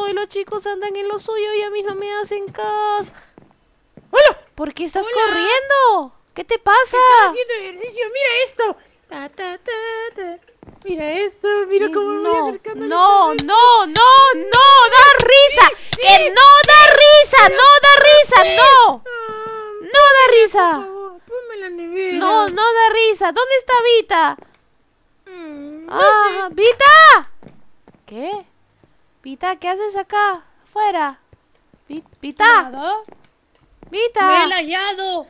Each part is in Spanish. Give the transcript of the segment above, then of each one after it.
y los chicos andan en lo suyo y a mí no me hacen caso. ¡Hola! ¿Por qué estás corriendo? ¿Qué te pasa? Estaba haciendo ejercicio, mira esto. Ta, ta, ta, ta. Mira esto, mira cómo me voy acercando. No, da risa. ¡Que no da risa! ¡No da risa! ¡No! ¡No da risa! Por favor, ponme la nevera. No da risa. ¿Dónde está Vita? No sé. ¡Vita! ¿Qué? Vita, ¿qué haces acá? Fuera. Vita. ¿Nada? Vita. Me he hallado.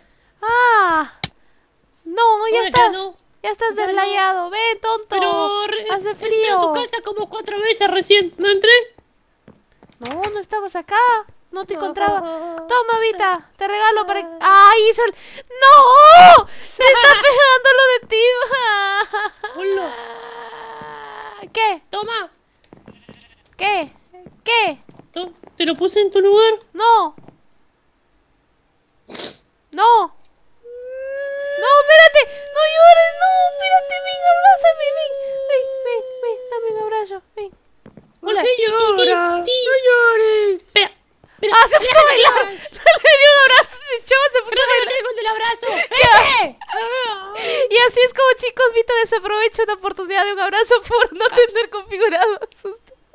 No, ya Bueno, estás. no. Ya estás Ya no. deslayado. Ven, tonto. Pero hace entré frío. a tu casa como 4 veces recién. ¿No entré? No estabas acá. No te encontraba. Toma, Vita. Te regalo para... ¡Ay, hizo el... ¡No! ¡Se está pegando lo de ti! Hola. ¿Qué? Toma. ¿Qué? ¿Qué? Te lo puse en tu lugar. No. No. No, espérate. No llores. No, espérate. Ven, abrázame. Ven. Dame un abrazo. Ven. Hola. ¿Qué llora? No llores. Espera. Se puso a bailar. Le dio un abrazo. Se echó, se puso Pero a no bailar. me con el abrazo. Y así es como, chicos, Vita desaprovecha una oportunidad de un abrazo por no tener configurado sus...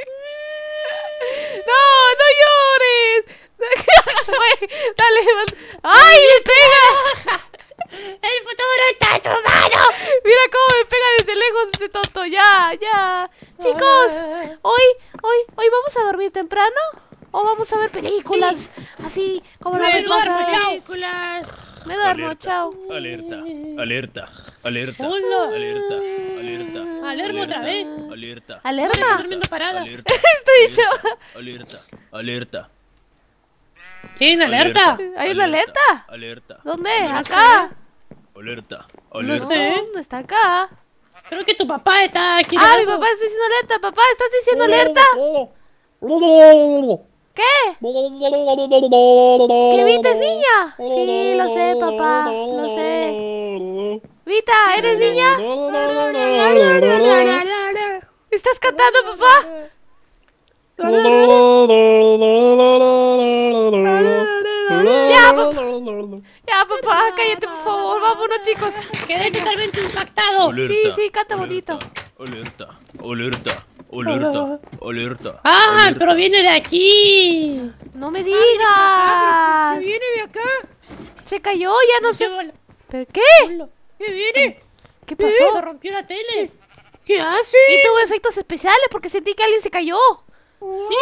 No llores. Dale. ¡Ay, me pega! El futuro está en tu mano. Mira cómo me pega desde lejos ese tonto. Ya. Chicos, hoy vamos a dormir temprano o vamos a ver películas así como la vez pasada. Películas. Me duermo, chao. Alerta. Hola. Alerta otra vez. Alerta. ¿Alerta? Estoy durmiendo parada. Estoy yo. Alerta. ¿Quién alerta? ¿Hay una alerta? Alerta. ¿Dónde? Alerta. ¿Acá? Alerta. No sé. No está acá. Creo que tu papá está aquí. Mi abajo. papá está diciendo alerta. Papá, ¿estás diciendo alerta? ¿Qué? ¿Que Vita es niña? Sí, lo sé, papá. Lo sé. Vita, ¿eres niña? ¿Estás cantando, papá? Ya, papá, cállate, por favor. Vámonos, chicos. Quedé totalmente impactado. Sí, canta bonito. Alerta. Pero viene de aquí. No me digas. ¿Qué viene de acá? Se cayó, ya no sé. ¿Pero qué? ¿Qué viene? ¿Qué pasó? Se rompió la tele. ¿Qué hace? Y tuvo efectos especiales porque sentí que alguien se cayó. Sí.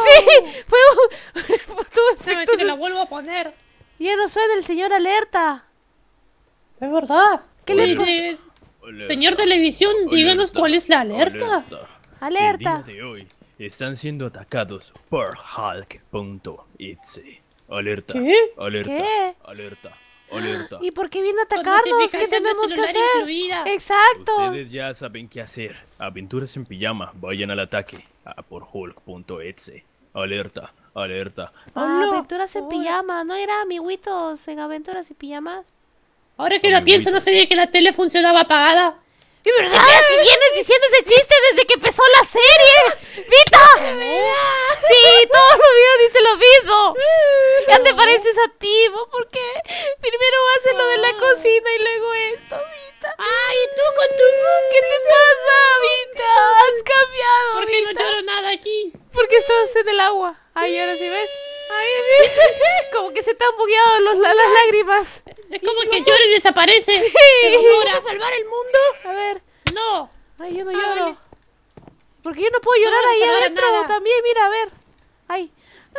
Tuvo Déjame efectos. que la vuelvo a poner. Ya no soy del señor alerta. Es verdad. ¿Qué le Eres señor televisión, díganos cuál es la alerta. Alerta. El día de hoy están siendo atacados por Hulk.exe. Alerta. ¿Qué? ¿Qué? Alerta. ¿Y por qué viene a Con atacarnos? ¿Qué notificación de tenemos que celular hacer? incluida. Exacto. Ustedes ya saben qué hacer. Aventuras en pijama, vayan al ataque. Por Hulk.exe. Alerta. Aventuras en pijama. ¿No era amiguitos en aventuras y pijamas? Ahora que lo pienso, no sabía que la tele funcionaba apagada. ¿Y verdad que vienes diciendo ese chiste desde que empezó la serie? ¡Vita! Sí, todos los videos dicen lo mismo. Ya te pareces a Timo, porque primero haces lo de la cocina y luego esto, Vita. ¡Ay, tú con tu ¿Qué te pasa, Vita? Has cambiado, ¿Por qué no Vita. lloro nada aquí? Porque estás en el agua. Ay, ahora sí ves. Como que se te han bugueado las lágrimas. Es como que llora y desaparece. Sí. ¿Vas a salvar el mundo? A ver. No. Ay, yo no lloro. vale. Porque yo no puedo llorar No vas a ahí salvar adentro nada. también, mira, a ver. Ay.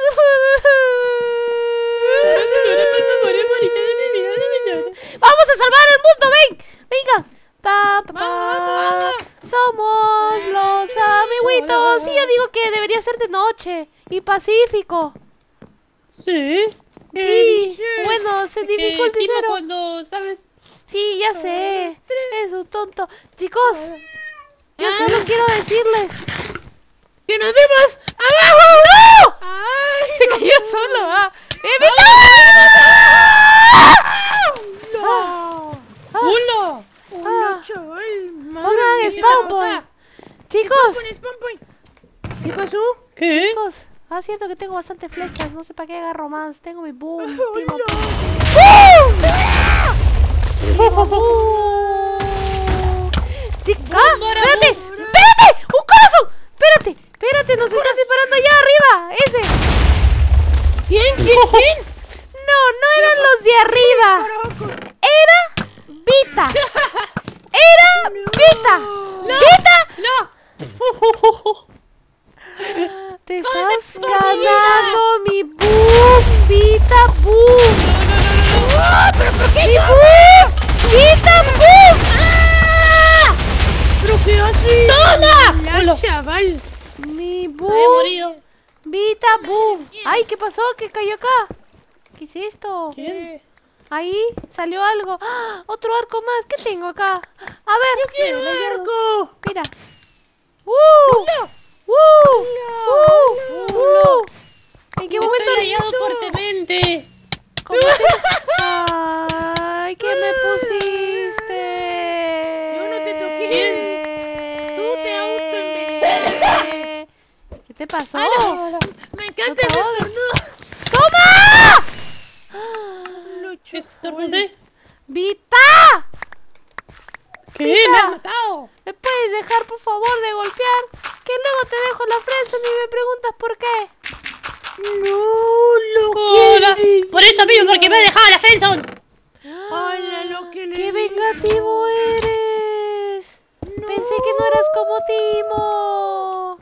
¡Vamos a salvar el mundo! ¡Ven! ¡Venga! Somos los amiguitos. Sí, yo digo que debería ser de noche y pacífico. Sí. Sí, bueno, se dificulta Timo cero. cuando, ¿sabes? Sí, ya sé. Es un tonto. Chicos, yo solo quiero decirles. ¡Que nos vemos abajo! ¡No! ¡Ay! Se cayó solo, ¡Hola! Hola, chaval. Madre Pongan mía, spawn ¿qué point. pasa? Chicos, Pon spawn point. ¿Qué pasó? ¿Qué? chicos, Ah, cierto que tengo bastantes flechas. No sé para qué agarro más. Tengo mi boom. ¡Oh, Timo no! Timo boom. Chica, espérate. Espérate. Un corazón. Espérate. Nos están disparando allá arriba. Ese. ¿Quién? No eran los de arriba. Carajo. Era Vita. Vita. ¿Vita? ¡No! Te estás ganando mi boom, Vita boom. ¡Ah! ¿Pero por qué ¡Mi no? boom! ¡Vita boom! ¡Ah! ¿Pero qué hace? ¡Toma! La Hola. chaval. Mi Me he boom, morido. Vita boom. Ay, ¿qué pasó? ¿Qué cayó acá? ¿Qué es esto? ¿Quién? Ahí salió algo. ¡Ah! Otro arco más. ¿Qué tengo acá? A ver. ¡Yo quiero un arco! Mira. ¿En qué momento Estoy rayado fuertemente. Ay, ¿qué me pusiste? Yo no te toqué. Tú te autoenvenenaste. ¿Qué te pasó? Me encanta el estornudo. ¡Toma! Lo Estornudé. ¡Vita! ¿Qué? Vita. ¡Me has matado! ¿Me puedes dejar, por favor, de golpear? Que luego te dejo la friendzone y me preguntas por qué. No, lo Hola. que Por eso mismo, porque me he dejado la friendzone. Hola, lo que le ¡Qué dije. vengativo eres! Pensé que no eras como Timo.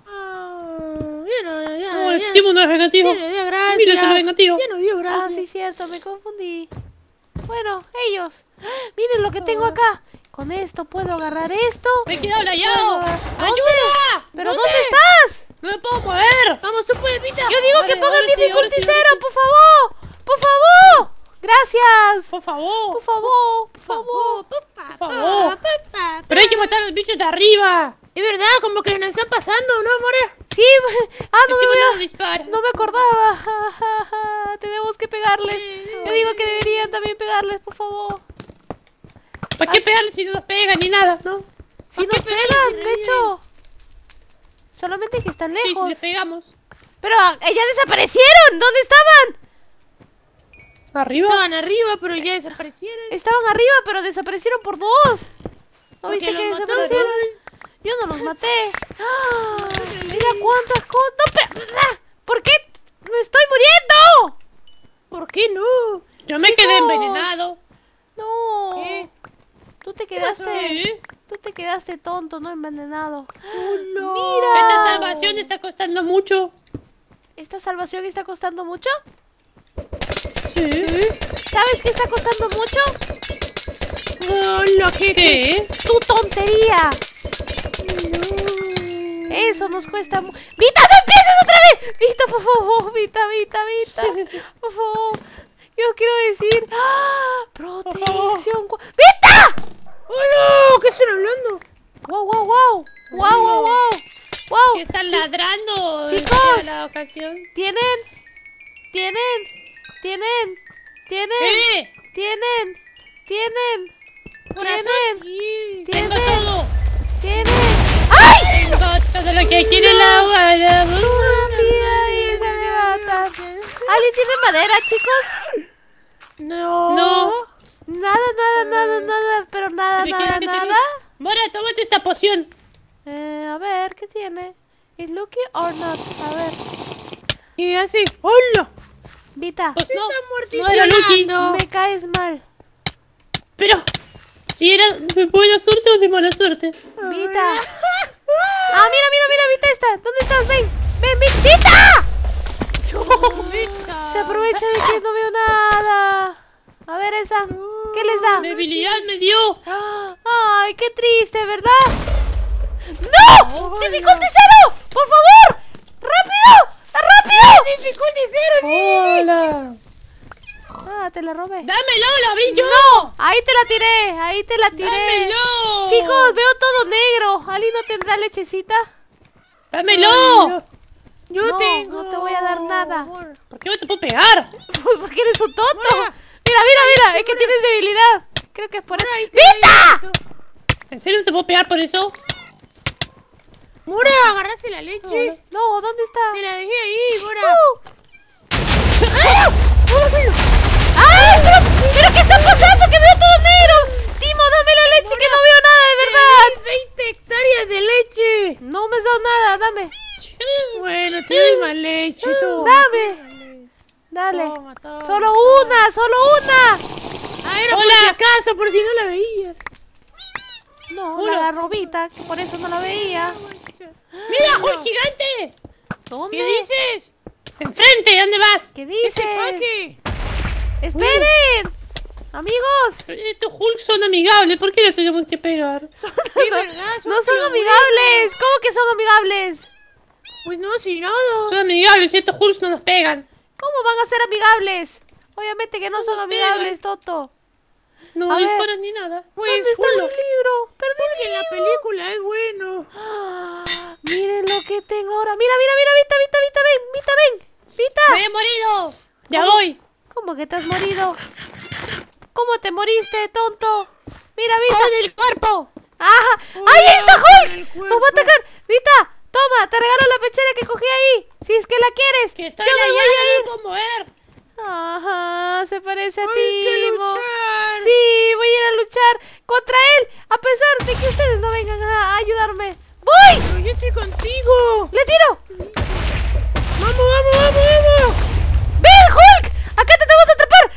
No, el Timo no es vengativo. Ya no dio gracias. Mira, es el vengativo. Ya no dio Ah, gracias. sí, cierto, me confundí. Bueno, ellos. ¡Ah! Miren lo que tengo acá. Con esto puedo agarrar esto. Me he quedado rayado. ¿Dónde? ¡Ayuda! ¿Pero dónde estás? No me puedo mover. Vamos, tú puedes, Vita. Yo digo que Vale, pongan ahora sí, dificulty ahora sí, cero, ahora sí. por favor. Por favor. Gracias. Por favor. Por favor. Por favor. Por favor. Pero hay que matar a los bichos de arriba. Es verdad, como que nos están pasando, ¿no, more? Sí. Ah, no Encima me no había... nos dispara. No me acordaba. Tenemos que pegarles. Yo digo que deberían también pegarles, por favor. ¿Para qué pegarle si no nos pegan ni nada? ¿No? Si nos pegan, de hecho. Solamente que están Sí, si lejos. les pegamos. Pero ya desaparecieron. ¿Dónde estaban? ¿Arriba? Estaban arriba, pero ya desaparecieron. Estaban arriba, pero desaparecieron por dos. ¿No Porque viste que los desaparecieron? mataron. Yo no los maté. ¡Ah! Mira cuántas cosas. No, pero... ¿Por qué me estoy muriendo? ¿Por qué no? Yo me quedé envenenado. No. ¿Qué? Tú te pasó? quedaste... Tú te quedaste tonto, no envenenado. No. Mira. Esta salvación está costando mucho. ¿Esta salvación está costando mucho? Sí. ¿Sabes qué está costando mucho? Hola, ¿Qué? ¡Tu tontería! Eso nos cuesta mucho. ¡Vita, no empieces otra vez! ¡Vita, por favor! ¡Vita! Por favor. Yo quiero decir... ¡Ah! ¡Protección! ¡Vita! ¡Hola! ¿Qué están hablando? ¡Wow! ¿Que están ladrando? Chicos. En la ocasión. ¿Tienen? ¿Qué? Tengo todo. ¡Ay! Tengo todo lo que quiere el agua. Fotografía y se levanta. ¿Alguien tiene madera, chicos? No. Nada, pero nada. Mora, tómate esta poción. A ver, ¿qué tiene? ¿Is lucky or not? A ver, Y así. ¡Hola! Vita, Pues no. Está No era Lucky. amortizando. me caes mal. Pero, si era de buena suerte o de mala suerte. Vita. Ah, mira, Vita está. ¿Dónde estás? Ven, Vita. Se aprovecha de que no veo nada. A ver esa. ¿Qué les da? Debilidad me dio. Ay, qué triste, ¿verdad? ¡No! ¡Dificulty cero! ¡Por favor! ¡Rápido! ¡Dificulty cero! Sí. Hola. Ah, te la robé. ¡Dámelo, la vi yo! ¡No! Ahí te la tiré. ¡Dámelo! Chicos, veo todo negro. ¿Ali no tendrá lechecita? ¡Dámelo! Yo No, tengo. no te voy a dar nada. ¿Por qué no te puedo pegar? Pues porque eres un tonto. Mora. Mira, es que tienes debilidad. Creo que es por eso. Ahí te ¡Vita! doy. ¿En serio no te puedo pegar por eso? Mora, agarraste la leche. No, ¿dónde está? Te la dejé ahí, Mora. Toma leche, toma. Dame. Dale. Toma, toma, Solo toma. una, solo una. Ah, era por si acaso, por si no la veías. No, Hola. la agarró Vita, que por eso no la veía. ¡Mira, Hulk gigante! ¿Dónde? ¿Qué dices? ¡Enfrente! ¿Dónde vas? ¿Qué dices? ¿Ese faque? ¡Esperen! Amigos. Estos Hulk son amigables. ¿Por qué les tenemos que pegar? Es verdad, No son pero amigables. ¿Cómo que son amigables? bueno. Pues no, si nada. Son amigables y estos Hulks no nos pegan. ¿Cómo van a ser amigables? Obviamente que no son nos amigables, Toto. No A ver. disparan ni nada. Pues ¿Dónde está mi libro? Perdí porque en la película es bueno. Ah, miren lo que tengo ahora. Mira, mira, mira, Vita, Vita, Vita, ven, Vita, ven. Vita. ¡Me he morido! ¡Ya voy! ¿Cómo que te has morido? ¿Cómo te moriste, tonto? Mira, Vita. ¡Con el cuerpo! ¡Ah! Hola, ¡Ahí está con Hulk! el ¡Nos cuerpo. va a atacar! ¡Vita! Toma, te regalo la pechera que cogí ahí. Si es que la quieres. ¡Que estoy Yo en la me voy llave! a ir. ¡No puedo mover! Ajá, se parece a Hay que Timo. luchar. Sí, voy a ir a luchar contra él, a pesar de que ustedes no vengan a ayudarme. ¡Voy! Pero yo estoy contigo. ¡Le tiro! Vamos, vamos, vamos, vamos. ¡Ven, Hulk! ¡Acá te vamos a atrapar!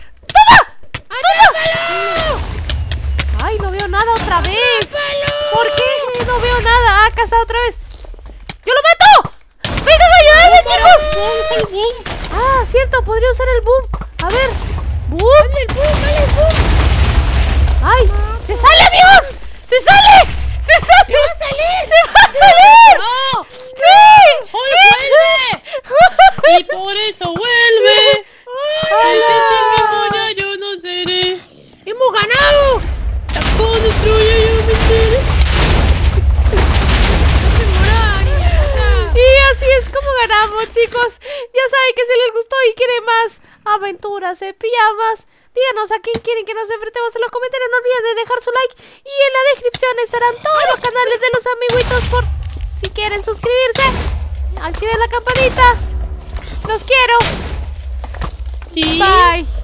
¡Toma! ¡Toma! ¡Ay, no veo nada otra vez! ¿Por qué? No veo nada. Ha cazado otra vez. ¡Yo lo mato! ¡Vengan a ayudarme, chicos! ¡Boom, boom! Ah, cierto, podría usar el boom. A ver. ¡Boom! ¡Dale el boom! ¡Dale el boom! ¡Ay! ¡Se sale, amigos! ¡Se sale! ¡Se sale! ¡Se va a salir! ¡Se va a salir! ¡No! ¡Sí! ¡Hulk vuelve! ¡Y por eso vuelve! ¡Ay! ¡Sin memoria yo no seré! ¡Hemos ganado! ¡Todo destruye yo me seré! Y así es como ganamos, chicos. Ya saben que si les gustó y quieren más aventuras en pijamas, díganos a quién quieren que nos enfrentemos en los comentarios. No olviden de dejar su like. Y en la descripción estarán todos los canales de los amiguitos por si quieren suscribirse. Activen la campanita. Los quiero. Sí. Bye.